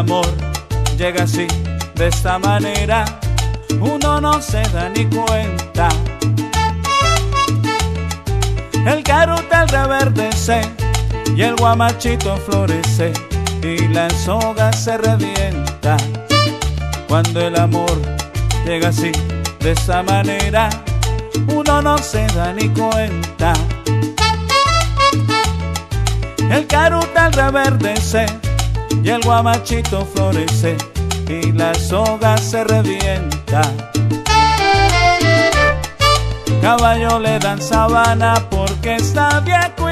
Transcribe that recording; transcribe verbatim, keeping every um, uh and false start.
amor llega así, de esta manera, uno no se da ni cuenta. El carutal reverdece y el guamachito florece y la soga se revienta. Cuando el amor llega así, de esa manera, uno no se da ni cuenta. El carutal reverdece y el guamachito florece y la soga se revienta. Caballo le dan sabana porque está viejo